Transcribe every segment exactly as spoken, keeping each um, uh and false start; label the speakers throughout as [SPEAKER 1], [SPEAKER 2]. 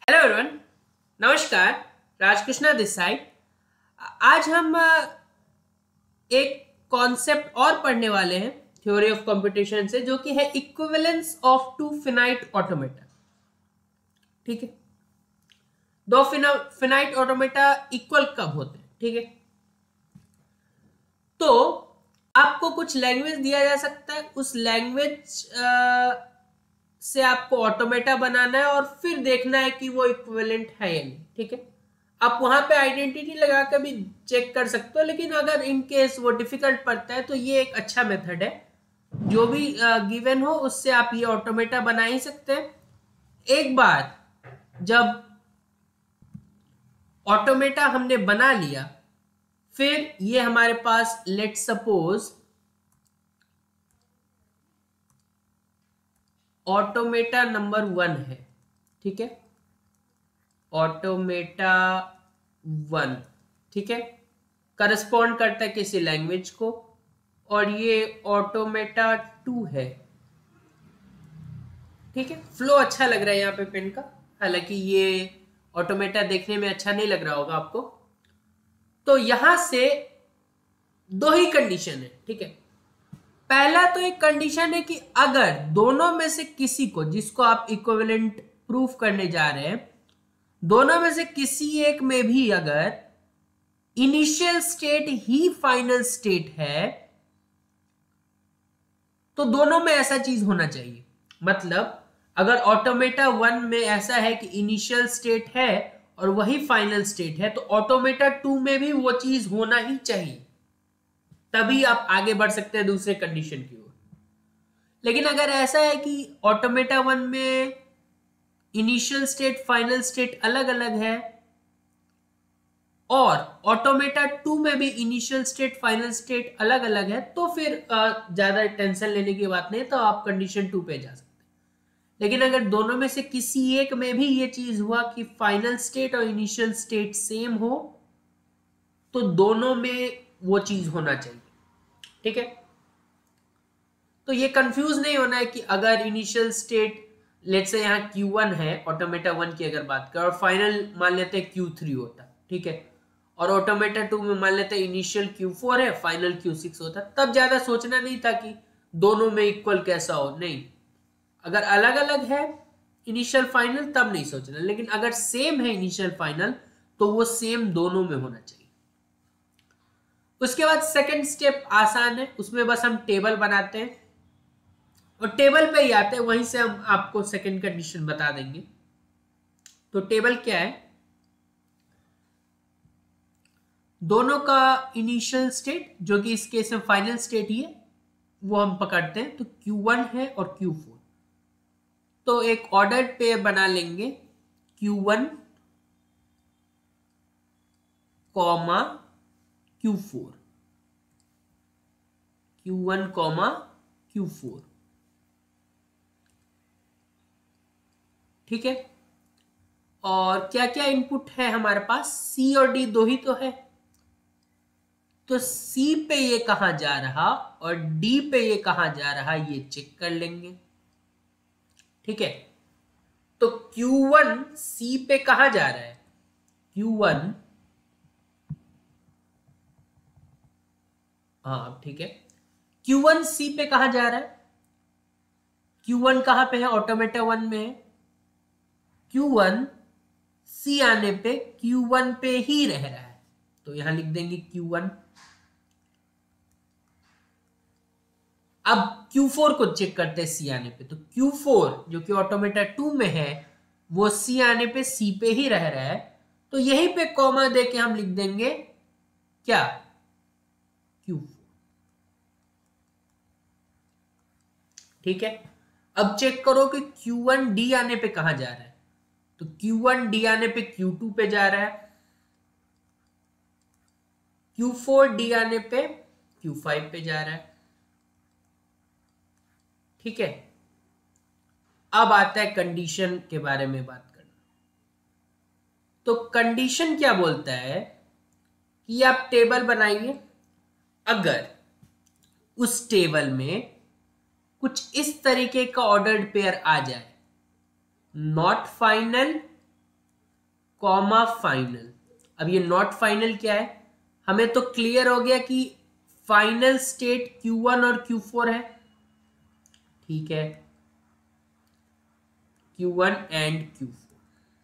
[SPEAKER 1] Hello everyone, नमस्कार। Rajkrishna this side. आज हम अ, एक कॉन्सेप्ट और पढ़ने वाले हैं थ्योरी ऑफ कंप्यूटेशन से, जो कि है equivalence of two finite automata. ठीक है, दो फिनाइट ऑटोमेटा इक्वल कब होते हैं? ठीक है, तो आपको कुछ लैंग्वेज दिया जा सकता है, उस लैंग्वेज से आपको ऑटोमेटा बनाना है और फिर देखना है कि वो इक्विवेलेंट है या नहीं। ठीक है, आप वहां पे आइडेंटिटी लगा कर भी चेक कर सकते हो, लेकिन अगर इन केस वो डिफिकल्ट पड़ता है तो ये एक अच्छा मेथड है। जो भी गिवन हो उससे आप ये ऑटोमेटा बना ही सकते हैं। एक बार जब ऑटोमेटा हमने बना लिया, फिर ये हमारे पास let suppose automata number one है। ठीक है, ऑटोमेटा वन, ठीक है, करस्पॉन्ड करता है किसी लैंग्वेज को, और ये ऑटोमेटा टू है। ठीक है, फ्लो अच्छा लग रहा है यहाँ पे पेन का, हालांकि ये ऑटोमेटा देखने में अच्छा नहीं लग रहा होगा आपको। तो यहां से दो ही कंडीशन है। ठीक है, पहला तो एक कंडीशन है कि अगर दोनों में से किसी को, जिसको आप इक्विवेलेंट प्रूफ करने जा रहे हैं, दोनों में से किसी एक में भी अगर इनिशियल स्टेट ही फाइनल स्टेट है, तो दोनों में ऐसा चीज होना चाहिए। मतलब अगर ऑटोमेटा वन में ऐसा है कि इनिशियल स्टेट है और वही फाइनल स्टेट है, तो ऑटोमेटा टू में भी वो चीज होना ही चाहिए, तभी आप आगे बढ़ सकते हैं दूसरे कंडीशन की ओर। लेकिन अगर ऐसा है कि ऑटोमेटा वन में इनिशियल स्टेट फाइनल स्टेट अलग अलग है और ऑटोमेटा टू में भी इनिशियल स्टेट फाइनल स्टेट अलग अलग है, तो फिर ज्यादा टेंशन लेने की बात नहीं, तो आप कंडीशन टू पे जा सकते हैं। लेकिन अगर दोनों में से किसी एक में भी ये चीज हुआ कि फाइनल स्टेट और इनिशियल स्टेट सेम हो, तो दोनों में वो चीज होना चाहिए। ठीक है, तो ये कंफ्यूज नहीं होना है कि अगर इनिशियल स्टेट लेट्स से यहाँ क्यू वन है, ऑटोमेटा वन की अगर बात करें, और फाइनल मान लेते हैं क्यू थ्री होता। ठीक है, और ऑटोमेटा टू में मान लेते हैं इनिशियल क्यू फोर है, फाइनल क्यू सिक्स होता, तब ज्यादा सोचना नहीं था कि दोनों में इक्वल कैसा हो। नहीं, अगर अलग अलग है इनिशियल फाइनल तब नहीं सोचना, लेकिन अगर सेम है इनिशियल फाइनल तो वो सेम दोनों में होना चाहिए। उसके बाद सेकंड स्टेप आसान है, उसमें बस हम टेबल बनाते हैं और टेबल पे ही आते हैं, वहीं से हम आपको सेकंड कंडीशन बता देंगे। तो टेबल क्या है, दोनों का इनिशियल स्टेट, जो कि इस केस में फाइनल स्टेट ही है, वो हम पकड़ते हैं। तो क्यू वन है और क्यू फोर, तो एक ऑर्डर पेयर बना लेंगे, Q one comma Q four, Q one comma Q four. ठीक है, और क्या क्या इनपुट है हमारे पास, सी और डी दो ही तो है, तो सी पे ये कहां जा रहा और डी पे ये कहां जा रहा ये चेक कर लेंगे। ठीक है, तो क्यू वन सी पे कहां जा रहा है, क्यू वन, हाँ ठीक है, क्यू वन सी पे कहां जा रहा है, क्यू वन कहां पे है, ऑटोमेटा वन में है, क्यू वन सी आने पे क्यू वन पे ही रह रहा है, तो यहां लिख देंगे क्यू वन। अब क्यू फोर को चेक करते हैं सी आने पे, तो क्यू फोर जो कि ऑटोमेटा टू में है, वो सी आने पे सी पे ही रह रहा है, तो यहीं पे कॉमा देके हम लिख देंगे क्या, क्यू फोर। ठीक है, अब चेक करो कि क्यू वन डी आने पे कहां जा रहा है, तो क्यू वन डी आने पे क्यू टू पे जा रहा है, क्यू फोर डी आने पे क्यू फाइव पे जा रहा है। ठीक है, अब आता है कंडीशन के बारे में बात करना। तो कंडीशन क्या बोलता है कि आप टेबल बनाइए, अगर उस टेबल में कुछ इस तरीके का ऑर्डर्ड पेयर आ जाए, नॉट फाइनल कॉमा फाइनल। अब ये नॉट फाइनल क्या है, हमें तो क्लियर हो गया कि फाइनल स्टेट क्यू वन और क्यू फोर है, ठीक है, Q one and Q four.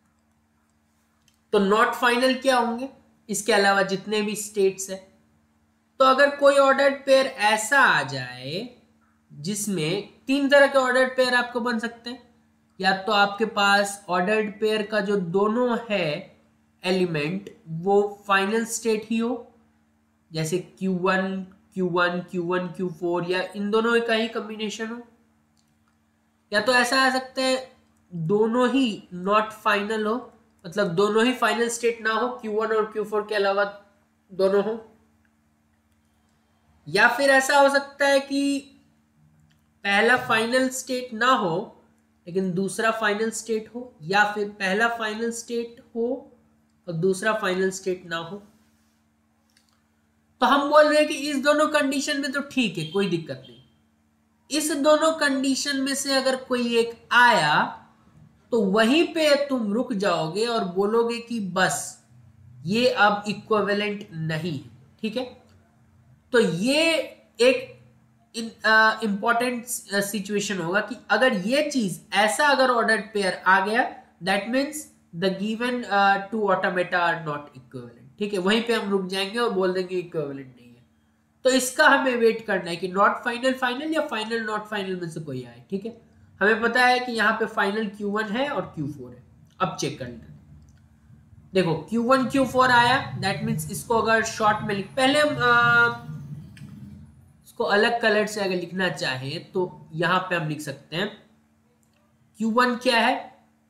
[SPEAKER 1] तो नॉट फाइनल क्या होंगे, इसके अलावा जितने भी स्टेट्स है। तो अगर कोई ऑर्डर्ड पेयर ऐसा आ जाए जिसमें तीन तरह के ऑर्डर्ड पेयर आपको बन सकते हैं, या तो आपके पास ऑर्डर्ड पेयर का जो दोनों है एलिमेंट वो फाइनल स्टेट ही हो, जैसे Q one Q one Q one Q four, या इन दोनों का ही कॉम्बिनेशन हो, या तो ऐसा आ सकता है दोनों ही नॉट फाइनल हो, मतलब दोनों ही फाइनल स्टेट ना हो, क्यू वन और क्यू फोर के अलावा दोनों हो, या फिर ऐसा हो सकता है कि पहला फाइनल स्टेट ना हो लेकिन दूसरा फाइनल स्टेट हो, या फिर पहला फाइनल स्टेट हो और दूसरा फाइनल स्टेट ना हो। तो हम बोल रहे हैं कि इस दोनों कंडीशन में तो ठीक है, कोई दिक्कत नहीं। इस दोनों कंडीशन में से अगर कोई एक आया तो वहीं पे तुम रुक जाओगे और बोलोगे कि बस ये अब इक्विवेलेंट नहीं है, ठीक है। तो ये एक इंपॉर्टेंट सिचुएशन होगा कि अगर ये चीज ऐसा अगर ऑर्डर्ड पेयर आ गया, that means the given two automata are not equivalent, ठीक है, वहीं पे हम रुक जाएंगे और बोल देंगे इक्विवेलेंट नहीं है। तो इसका हमें वेट करना है कि नॉट फाइनल फाइनल या फाइनल नॉट फाइनल में से कोई आए, ठीक है। हमें पता है कि यहाँ पे फाइनल क्यू वन है और क्यू फोर है। अब चेक कर लेते हैं, देखो क्यू वन क्यू फोर आया, दैट मीन्स इसको अगर शॉर्ट में लिख, पहले हम uh, को अलग कलर से अगर लिखना चाहे तो यहां पे हम लिख सकते हैं क्यू वन क्या है,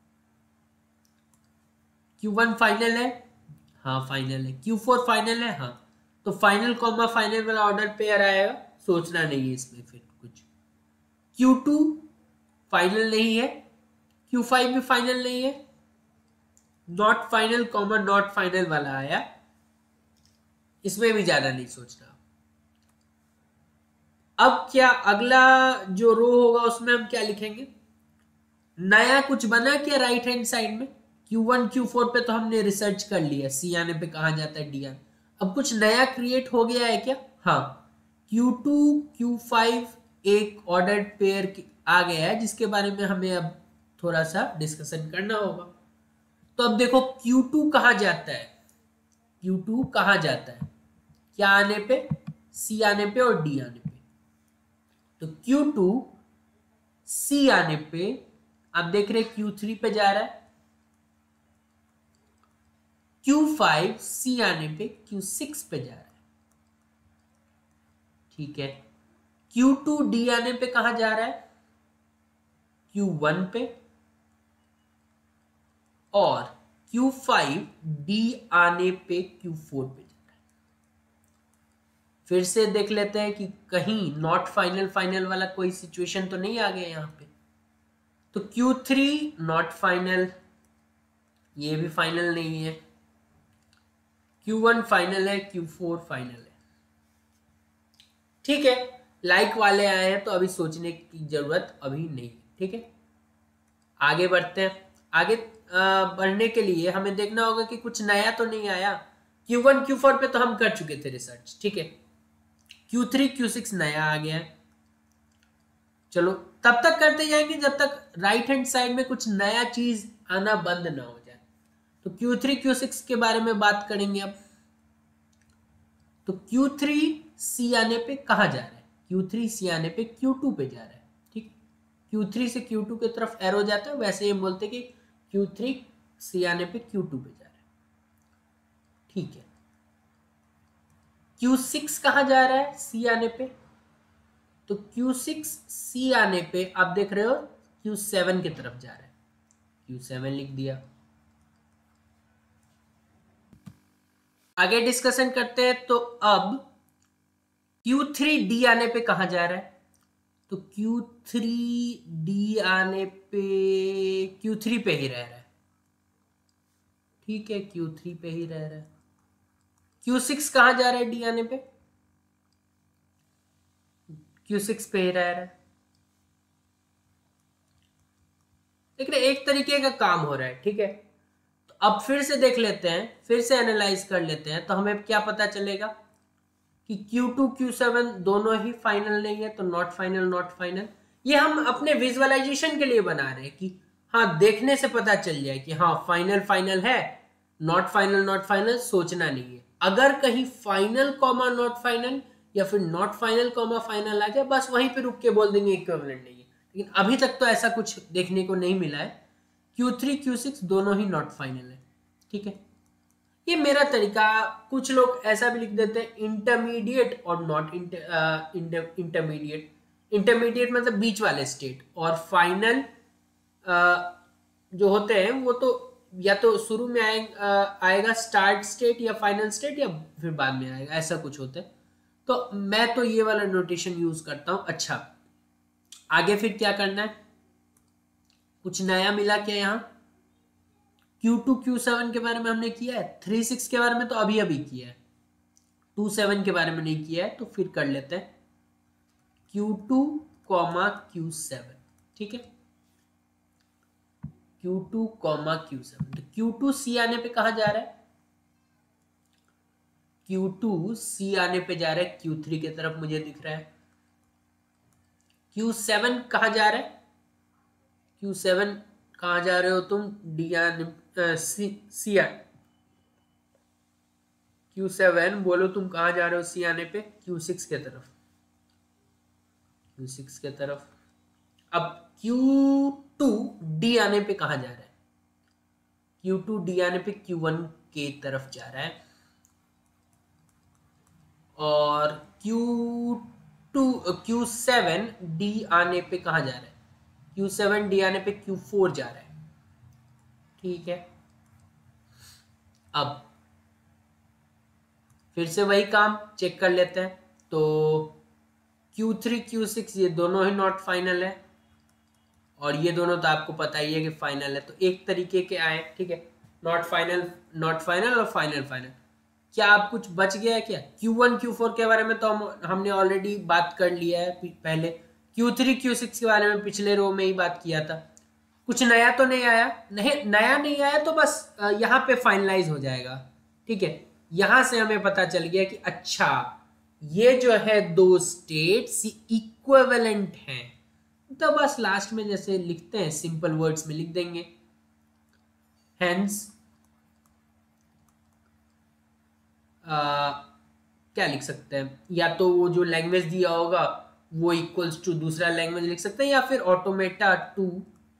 [SPEAKER 1] क्यू वन फाइनल है, हाँ फाइनल है, क्यू फोर फाइनल है, हाँ, तो फाइनल कॉमा फाइनल वाला ऑर्डर पेयर आएगा, सोचना नहीं है इसमें फिर कुछ। क्यू टू फाइनल नहीं है, क्यू फाइव भी फाइनल नहीं है, not final comma not final वाला आया, इसमें भी ज्यादा नहीं सोचना। अब क्या अगला जो रो होगा उसमें हम क्या लिखेंगे, नया कुछ बना क्या राइट हैंड साइड में, क्यू वन क्यू फोर पे तो हमने रिसर्च कर लिया, सी आने पे कहा जाता है डी आने, अब कुछ नया क्रिएट हो गया है क्या, हाँ, क्यू टू क्यू फाइव एक ऑर्डर्ड पेयर आ गया है जिसके बारे में हमें अब थोड़ा सा डिस्कशन करना होगा। तो अब देखो क्यू टू कहां जाता है, क्यू टू कहां जाता है, क्या आने पे, सी आने पे और डी आने पे। तो क्यू टू सी आने पे आप देख रहे क्यू थ्री पे जा रहा है, क्यू फाइव सी आने पे क्यू सिक्स पे जा रहा है, ठीक है। क्यू टू डी आने पे कहां जा रहा है, क्यू वन पे, और क्यू फाइव डी आने पे क्यू फोर पे जा रहा है। फिर से देख लेते हैं कि कहीं नॉट फाइनल फाइनल वाला कोई सिचुएशन तो नहीं आ गया यहां पे। तो क्यू थ्री नॉट फाइनल, ये भी फाइनल नहीं है, क्यू वन फाइनल है, क्यू फोर फाइनल है, ठीक है। लाइक वाले आए हैं तो अभी सोचने की जरूरत अभी नहीं, ठीक है। आगे बढ़ते हैं, आगे आ, बढ़ने के लिए हमें देखना होगा कि कुछ नया तो नहीं आया। क्यू वन क्यू फोर पे तो हम कर चुके थे रिसर्च, ठीक है। क्यू थ्री क्यू सिक्स नया आ गया है, चलो तब तक करते जाएंगे जब तक राइट हैंड साइड में कुछ नया चीज आना बंद ना हो जाए। तो क्यू थ्री क्यू सिक्स के बारे में बात करेंगे अब। तो क्यू थ्री सी आने पे कहां जा रहा है, क्यू थ्री सी आने पे क्यू टू पे जा रहा है, ठीक। क्यू थ्री से क्यू टू की तरफ एरो जाता है, वैसे ही बोलते कि क्यू थ्री सी आने पे क्यू टू पे जा रहा है, ठीक है। क्यू सिक्स कहां जा रहा है, सी आने पे, तो क्यू सिक्स सी आने पे आप देख रहे हो क्यू सेवन की तरफ जा रहा है, क्यू सेवन लिख दिया। आगे डिस्कशन करते हैं। तो अब क्यू थ्री डी आने पे कहां जा रहा है, तो क्यू थ्री डी आने पे क्यू थ्री पे ही रह रहा है, ठीक है, क्यू थ्री पे ही रह रहा है। क्यू सिक्स कहां जा रहा है डी आने पे, क्यू सिक्स पे ही रह रहा है। देख रहे एक तरीके का काम हो रहा है, ठीक है। तो अब फिर से देख लेते हैं, फिर से एनालाइज कर लेते हैं, तो हमें क्या पता चलेगा कि क्यू टू क्यू सेवन दोनों ही फाइनल नहीं है, तो नॉट फाइनल नॉट फाइनल। ये हम अपने विजुअलाइजेशन के लिए बना रहे हैं कि हाँ देखने से पता चल जाए कि हाँ फाइनल फाइनल है, नॉट फाइनल नॉट फाइनल सोचना नहीं है। अगर कहीं फाइनल कॉमा नॉट फाइनल या फिर नॉट फाइनल कॉमा फाइनल आ जाए, बस वहीं पे रुक के बोल देंगे इक्विवेलेंट नहीं है। लेकिन अभी तक तो ऐसा कुछ देखने को नहीं मिला है। क्यू थ्री क्यू सिक्स दोनों ही नॉट फाइनल है, ठीक है। ये मेरा तरीका। कुछ लोग ऐसा भी लिख देते हैं इंटरमीडिएट और नॉट इंटरमीडिएट। इंटरमीडिएट मतलब बीच वाले स्टेट, और फाइनल जो होते हैं वो तो या तो शुरू में आए, आएगा स्टार्ट स्टेट या फाइनल स्टेट, या फिर बाद में आएगा, ऐसा कुछ होता है। तो मैं तो ये वाला नोटेशन यूज करता हूं। अच्छा, आगे फिर क्या करना है, कुछ नया मिला क्या यहाँ? क्यू टू क्यू सेवन के बारे में हमने किया है, थ्री सिक्स के बारे में तो अभी अभी किया है, टू सेवन के बारे में नहीं किया है, तो फिर कर लेते हैं Q two comma Q seven, ठीक है। Q two comma Q seven, तो क्यू टू सी आने पे कहा जा रहा है, क्यू टू सी आने पे जा रहा है, क्यू थ्री की तरफ मुझे दिख रहा है। क्यू सेवन कहा जा रहा है, क्यू सेवन कहाँ जा रहे हो तुम? डी आने सी सी आने, क्यू सेवन बोलो तुम कहाँ जा रहे हो सी आने पे? क्यू सिक्स के तरफ, क्यू सिक्स के तरफ। अब क्यू टू डी आने पे कहाँ जा रहा है? क्यू टू डी आने पे क्यू वन के तरफ जा रहा है। और Q two Q seven D आने पे कहाँ जा रहा है? क्यू सेवन डी आने पे क्यू फोर जा रहा है, ठीक है। अब फिर से वही काम चेक कर लेते हैं। तो क्यू थ्री क्यू सिक्स ये दोनों ही नॉट फाइनल है, और ये दोनों तो आपको पता ही है कि फाइनल है। तो एक तरीके के आए, ठीक है, नॉट फाइनल नॉट फाइनल और फाइनल फाइनल। क्या आप कुछ बच गया है क्या? क्यू वन क्यू फोर के बारे में तो हम हमने ऑलरेडी बात कर लिया है पहले। क्यू थ्री क्यू सिक्स के बारे में पिछले रो में ही बात किया था। कुछ नया तो नहीं आया? नहीं, नया नहीं आया तो बस यहाँ पे फाइनलाइज हो जाएगा, ठीक है। यहां से हमें पता चल गया कि अच्छा ये जो है दो स्टेट्स इक्विवेलेंट हैं। तो बस लास्ट में जैसे लिखते हैं सिंपल वर्ड्स में लिख देंगे, हेंस क्या लिख सकते हैं, या तो वो जो लैंग्वेज दिया होगा वो इक्वल्स टू दूसरा लैंग्वेज लिख सकते हैं, या फिर automata two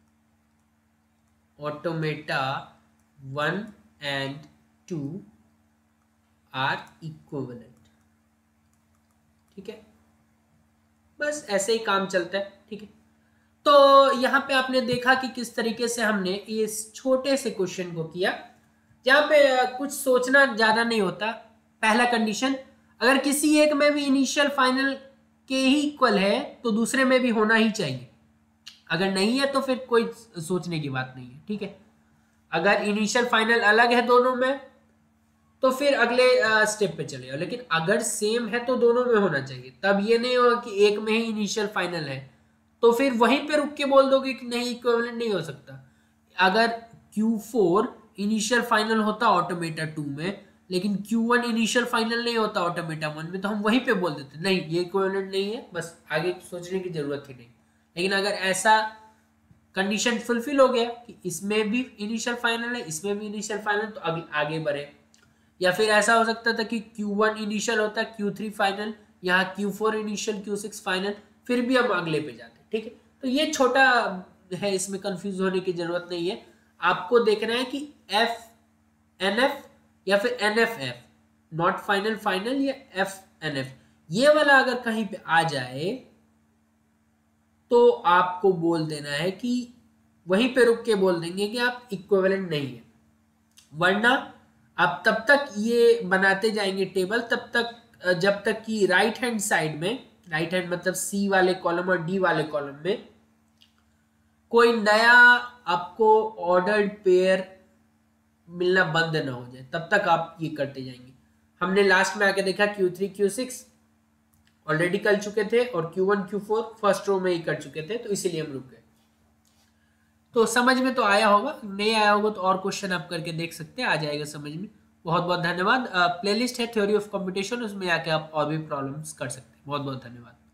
[SPEAKER 1] automata one and two are equivalent, ठीक है। बस ऐसे ही काम चलता है, ठीक है। तो यहाँ पे आपने देखा कि किस तरीके से हमने इस छोटे से क्वेश्चन को किया, जहाँ पे कुछ सोचना ज्यादा नहीं होता। पहला कंडीशन, अगर किसी एक में भी इनिशियल फाइनल के ही इक्वल है तो दूसरे में भी होना ही चाहिए। अगर नहीं है तो फिर कोई सोचने की बात नहीं है, ठीक है। अगर इनिशियल फाइनल अलग है दोनों में तो फिर अगले स्टेप पे चले जाओ, लेकिन अगर सेम है तो दोनों में होना चाहिए। तब ये नहीं होगा कि एक में ही इनिशियल फाइनल है तो फिर वहीं पे रुक के बोल दोगे कि नहीं इक्विवेलेंट नहीं हो सकता। अगर क्यू फोर इनिशियल फाइनल होता ऑटोमेटा टू में, लेकिन क्यू वन इनिशियल फाइनल नहीं होता ऑटोमेटा वन में, तो हम वहीं पे बोल देते नहीं ये इक्विवेलेंट नहीं है, बस आगे सोचने की जरूरत ही नहीं। लेकिन अगर ऐसा कंडीशन फुलफिल हो गया कि इसमें भी इनिशियल फाइनल है इसमें भी इनिशियल फाइनल, तो आगे आगे बढ़े। या फिर ऐसा हो सकता था कि क्यू वन इनिशियल होता क्यू थ्री फाइनल, यहाँ Q four initial Q six final, फिर भी हम अगले पे जाते, ठीक है। तो ये छोटा है, इसमें कंफ्यूज होने की जरूरत नहीं है। आपको देखना है कि एफ एन एफ या फिर N F F, not final final या एफ एन एफ, ये वाला अगर कहीं पे आ जाए तो आपको बोल देना है कि वहीं पे रुक के बोल देंगे कि आप इक्विवेलेंट नहीं है। वरना आप तब तक ये बनाते जाएंगे टेबल, तब तक जब तक कि राइट हैंड साइड में, राइट हैंड मतलब सी वाले कॉलम और डी वाले कॉलम में कोई नया आपको ऑर्डर्ड पेयर मिलना बंद ना हो जाए, तब तक आप ये करते जाएंगे। हमने लास्ट में आके देखा Q three Q six already कर चुके थे और Q one Q four first row में ही कर चुके थे, तो इसीलिए हम रुक गए। तो समझ में तो आया होगा, नहीं आया होगा तो और क्वेश्चन आप करके देख सकते हैं, आ जाएगा समझ में। बहुत बहुत धन्यवाद। प्लेलिस्ट है थ्योरी ऑफ कंप्यूटेशन, उसमें आके आप और भी प्रॉब्लम्स कर सकते हैं। बहुत बहुत धन्यवाद।